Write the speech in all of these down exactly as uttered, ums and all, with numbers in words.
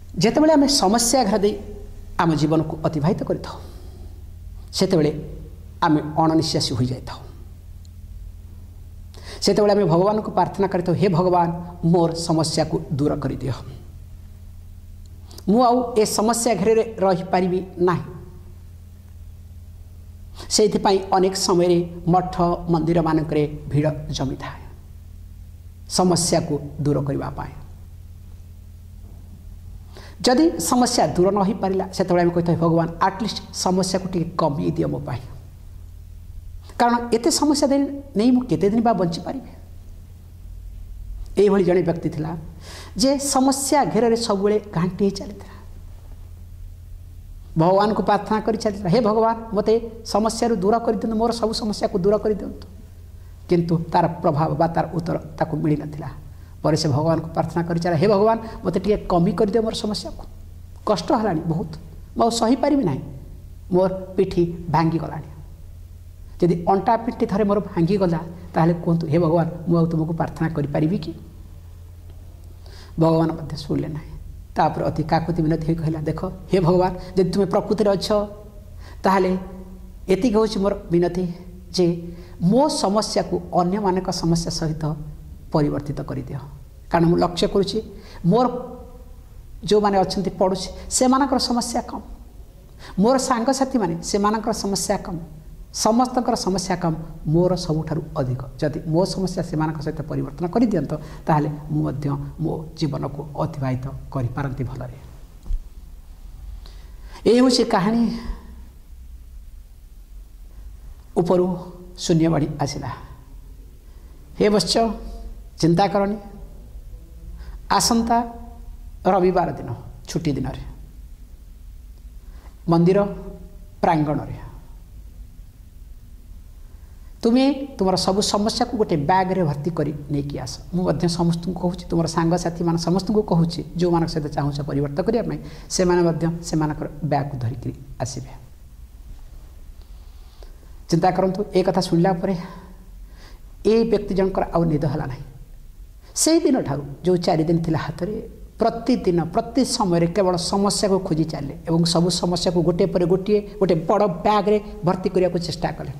जितेबाला आम समस्या घर दे आम जीवन को अतिवाहित कर आम अणनिश्वासी हो जाता से आम भगवान को प्रार्थना करता हे भगवान मोर समस्या को दूर कर दियो मु आउ ए समस्या घेरे रही पारिबी नाही से अनेक समय मठ मंदिर मानकरे भीड़ जमी था समस्या को दूर करने जदि समस्या दूर न हो पारा से कहते भगवान आटलिस्ट समस्या को टी कमी दियो मो पाई कारण एते समस्या दिन नहीं मु केते दिन बा बंची पारि एभली जड़े व्यक्ति थिला जे समस्या घेर सब घाटी चली भगवान को प्रार्थना कर चलता हे भगवान मते समस्या दूर कर दियंतु मोर सब समस्या को दूर कर दियंतु किंतु तार प्रभाव बा तार उत्तर ताको मिली नथिला पर से भगवान को प्रार्थना कर चला हे भगवान मते टिके कमी कर दियो मोर समस्या को कष्ट हलानी बहुत मो सही पारिबी नाही मोर पिठी भांगी गलानी यदि अंटा पिठी थरे मोर भांगी गला ताहले कहतु हे भगवान मु तुमको प्रार्थना कर पारिबी कि भगवान मध्य सुनले नाही तापर अति काकुति विनती कहला देख हे भगवान यदि तुम्हें प्रकृति अच्छ ताहले एति कहूँ मोर विनती जे मो समस्या को अन्य मानक समस्या सहित परिवर्तित कर दियो कारण मु लक्ष्य करुच्ची मोर जो माने अच्छे पड़ोसी से मानकर समस्या कम मोर सांगसाथी माने से मानकर समस्या कम समस्त समस्या कम मोर सबुठारु अधिक जदि मो समस्या से मानक सहित परिवर्तन कर दियंत ताहले मु मध्य मो जीवन को अतिवाहित करि पारंती भलरे ए होछि कहानी ऊपर शून्य बाड़ी आसिला हे बच्च चिंता करनी आसंता रविवार दिन छुट्टी दिन रे मंदिर प्रांगण रे तुम्हें तुम सब समस्या को गोटे बैग रे भर्ती करी नहीं आस मुझे समस्त को कहूँ तुम सांगसाथी मान समस्त को कहूँ जो मान सहित चाहूँ परिवर्तन करने से बैग को धरिक आसबे चिंता करंतु एक कथा सुनला परे ए व्यक्ति जनकर आउ निद हला नहीं से दिन ठारू जो चार दिन थिला हाथ रे प्रतिदिन प्रति समय केवल समस्या को खोजी चले एवं सब समस्या को गोटे पर गोटे गोटे बड़ बैग रे भर्ती करने को चेष्टा कले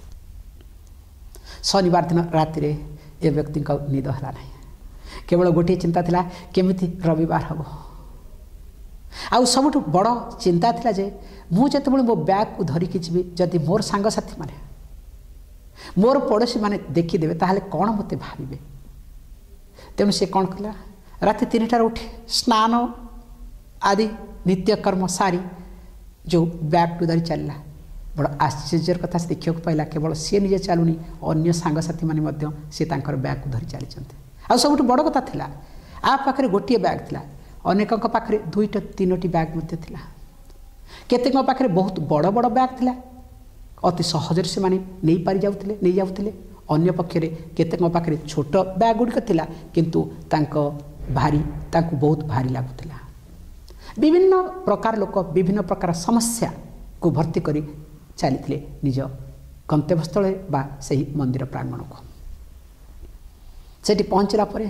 शनिवार दिन राति रे ए व्यक्ति का निद हला नहीं केवल गोटे चिंता थिला केमिति रविवार हम आउ सबुठ बड़ चिंता थिला जे मु जेतेबेले मो बैग को धरिकी जीवी जदि मोर सांगसाथी माने मोर पड़ोशी माने देखीदेवे ताहले कौन मते भाविबे तेणु से कौन कला राति तीन टार उठे स्नान आदि नित्यकर्म सारी जो बैग टू धरी चलला बड़ आश्चर्य कथा से देखा पाइला केवल सी निजे चलुनी अन्य सांगसाथी माने मध्य से तांकर बैग को धरी चली आ सब बड़ कथा थिला आ पाखरे गोटे बैग थिला अनेक पाखरे दुईटा तीनोटी बैग मध्य थिला केतेक पाखरे बहुत बड़ बड़ बैग थिला अति सहजरे से माने नहीं पारि जाउथिले नहीं जाउथिले अन्य पक्षरे केतेक पाखरे छोट बैग गुड़िक थिला किंतु तांको भारी तांको बहुत भारी लागुथिला विभिन्न प्रकार लोक विभिन्न प्रकार समस्या को भर्ती करी चली निज गंतव्यस्थल बा सही मंदिर प्रांगण को सेठी पहुँचला परे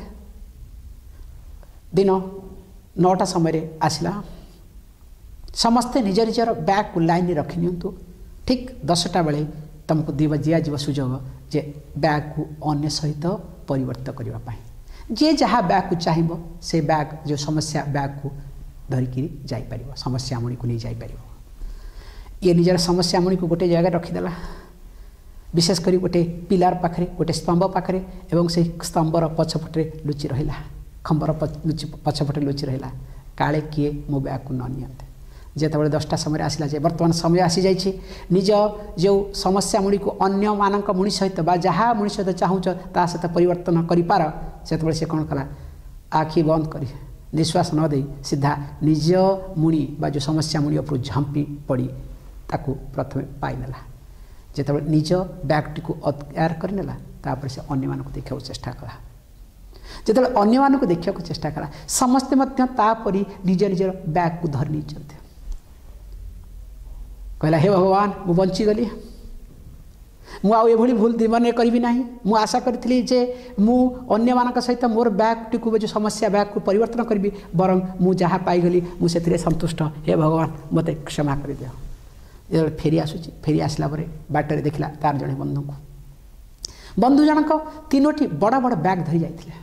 दिन नौटा समय आसला समस्ते निज निजर बैग को लाइन रखी नियंतु ठीक दसटा बेले तुमको दी दिज्व सुजोग जे बैग को अन्य सहित परिवर्तित करने जे जहाँ बैग को चाहिए से बैग जो समस्या बैग को धरिकी जापर समस्या मुणी को नहीं जापर ये निजर समस्या मुणी को गोटे जगह रखीदेला विशेषकर गोटे पिलार पाखरे गोटे स्तंभ पाखरे एवं से स्तंभर पछपटे लुचि रहा खंबर पछपटे लुचि रहा काले किए मो बैग को न नियंते जेतबेले दसटा समय आसला जे वर्तमान समय आसी जाइए निज जो समस्या मुणी को अन्य मानक मुणी सहित बा जहाँ मुणी सहित चाहूच ता सहित परिवर्तन कर से से कौन कला आखि बंद कर निश्वास न दे सीधा निज मुणी बा जो समस्या मुणी उपर झंपी पड़ी ताकू प्रथमे पाइनेला जेतबेले निज बैगटी को तैयार करनेला तापर से अन्य मानक देखा चेष्टा कला जेतबेले अन्य मानक देखा चेष्टा कला समस्ते मध्य तापरी निज निजर बैग को धरि नहीं कहला हे भगवान मु बंची गली मु आउ एभली भूल जीवन में करी ना मु आशा करी जे मु अन्य मान सहित मोर बैग टी जो समस्या बैग को परिवर्तन करी बरं मु जहाँ पाईगली मुझे संतुष्ट हे भगवान मत क्षमा कर दियो। ये फेरी आसूची फेरी आसला बाटर देखला तार जड़े बंधु को बंधु जनक तीनोटी बड़ बड़ बैग धरी जाइए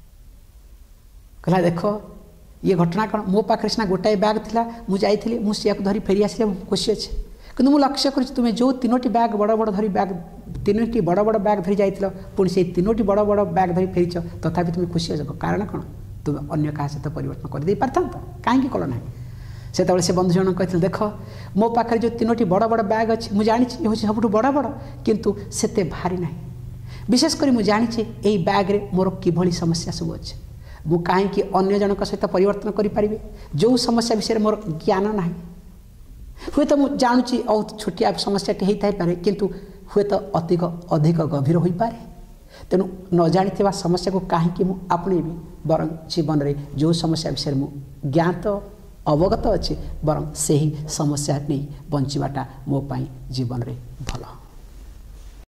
कहला देख ये घटना कौन मो पाखे सीना गोटाए बैग थिला मु जाइली मुझे धरी फेरी आसले खुशी अच्छे किंतु मुझे लक्ष्य कर तुम्हें जो तीनोटी बैग बड़ बड़ धरी बैग तीनोटी बड़ बड़ बैग धरी जाइल पुणी से तीनोटी बड़ बड़ बैग धरी फेरीच तथापि तुम्हें खुशी अच्छे कारण कौन तुम अन्य क्या सहित परिवर्तन करदे पारता कहीं कल ना से से बंधु जन कहते देख मो पाखे जो तीनोटी बड़ बड़ बैग अच्छे मुझे जानी हूँ सब बड़ बड़ किंतु सेते भारी ना विशेषकर मुझे जानी यही बैग्रे मोर किभली समस्या सब अच्छे मु कहीं अन्य जनक सहित परिवर्तन करें जो समस्या विषय में मोर ज्ञान ना हुए तो मुझे जानूँ और छोटिया समस्याटी होता है किंतु हुए तो अधिक अधिक गभीर हो पारे तेणु न जानी समस्या को कहीं मुझे आपणेबी बरं जीवन में जो समस्या विषय में ज्ञात अवगत अच्छे बरं से ही समस्या नहीं बंचवाटा मो पाई जीवन में भल।